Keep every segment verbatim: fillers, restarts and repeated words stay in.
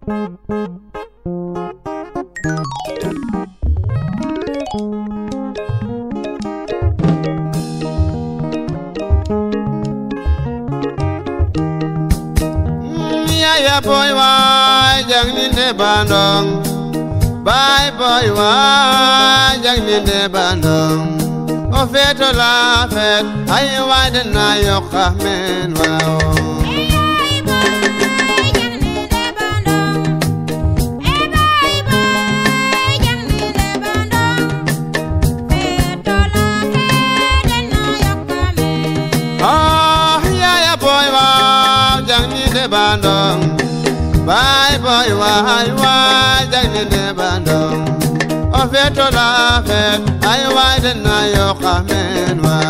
Ya boy wa jang ni ne bandong, bye boy wa jang ni ne bandong. O feto la fet, ay wa de na yo kamen wa o. Bandong, bye boy, why, why, jang ni ne bandong. O feto la fet, ay why de na yo kamen wa.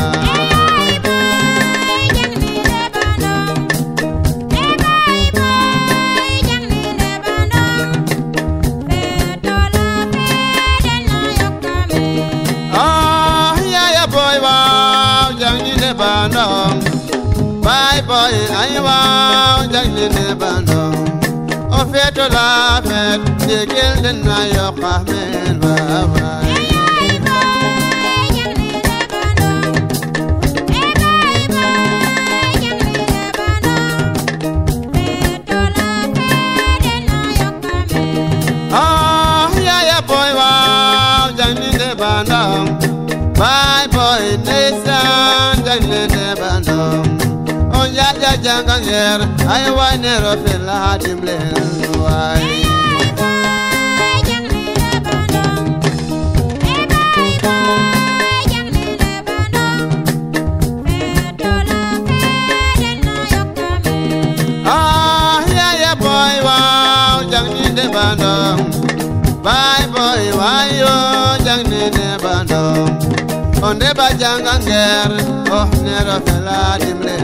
Oh, yeah, yeah, boy, wow, jang ni ne bandong. Bye boy, I want jang ni ne bandong. O feto la fet, de gel de na yo kamen wa wa. Oh yeah yeah boy wow jang ni ne bandong. Bye boy, nesan jang ni ne bandong. Ya ya jangan yer, ay wa ne ro fela dimle wai. Ah ya ya boy wow jang ni ne bandong. Bye boy why yo jang ni ne bandong. Onde ba jangan yer, oh ne ro fela dimle.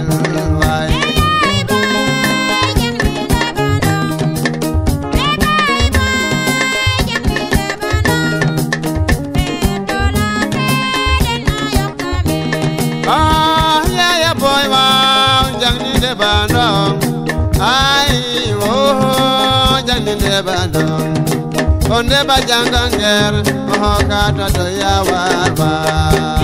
Ah yeah yeah boy wow jang ni ne bandong. Ai oh jang ni ne bandong. Onde ba jangan ger oh kata do ya war war.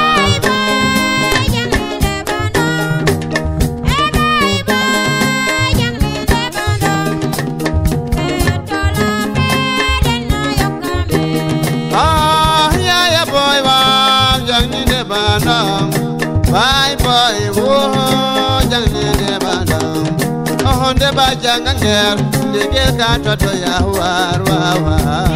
Bye boy, oh, jang ni ne bandong. Oh, onde ba jangan ger, de gel kata to ya war war war.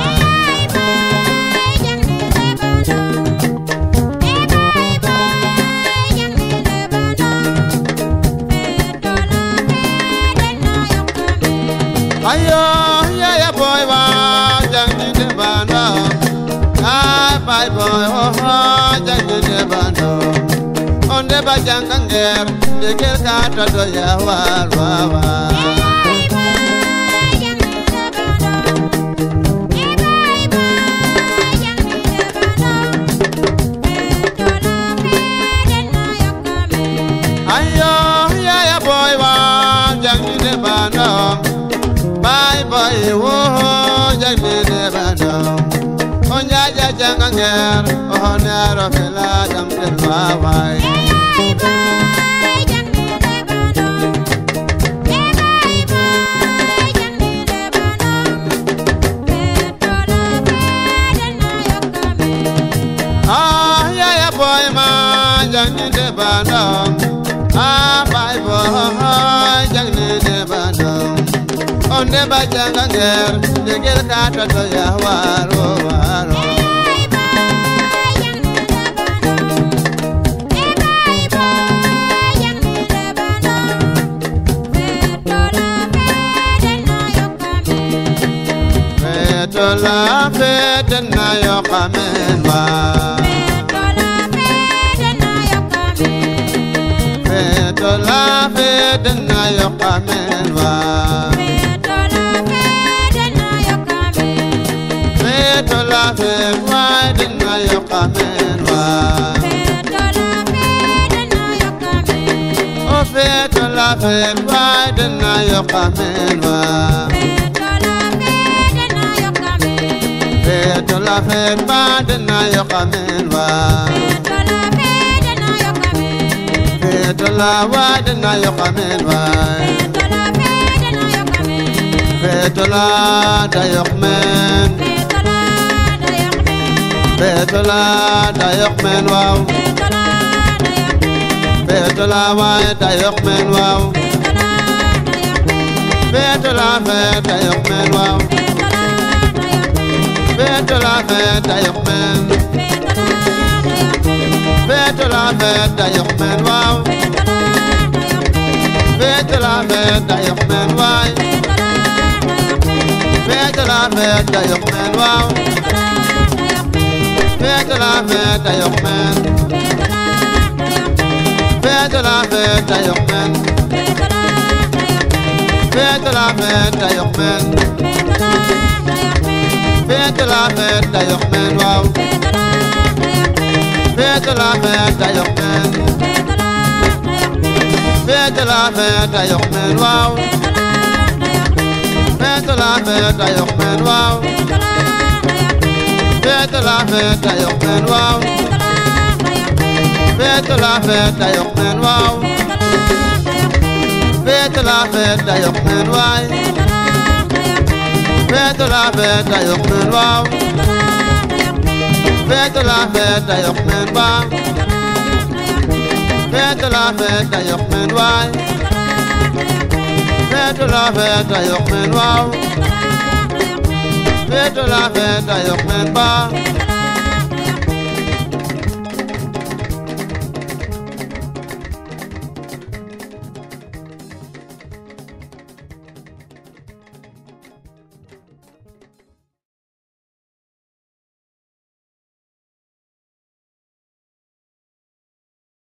Ayo, yeah yeah boy, wow, jang ni ne bandong. Ah, bye boy, oh, jang ni ne bandong. Onde ba jangan ger, de gel kata do ya war war war. Ayo, yeah yeah boy, wow, jang ni ne bandong. Bye boy, oh, jang ni ne bandong. Onja ja jangan ger, oh ne ro fela dam del wa wai. Ah yeah yeah boy ma jang ni ne bandong. Ah bye boy jang ni ne bandong. Onde ba jangan ger, de gel kata to ya war war. La fete na yo kamen wa. Feto la fete na yo kamen wa. Feto la fete na yo kamen wa. Oh feto la fete na yo kamen wa. fête ba dina yokamen wa fête la wa dina yokamen wa fête la da yokmen fête la da yokmen wa fête la wa da yokmen wa fête la fête da yokmen wa fête la fête da yokmen fête la fête da yokmen wa fête la fête da yokmen wa fête la fête da yokmen wa fête la fête da yokmen fête la fête da yokmen fête la fête da yokmen fête la fête da yokmen wa fête la fête da yokmen fête la fête da yokmen wa fête la fête da yokmen wa fête la fête da yokmen wa fête la fête da yokmen wa fête la fête da yokmen wa fête la fête da yokmen wa fête la fête da yokmen wa fête la fête da yokmen wa fête la fête da yokmen wa fête la fête da yokmen wa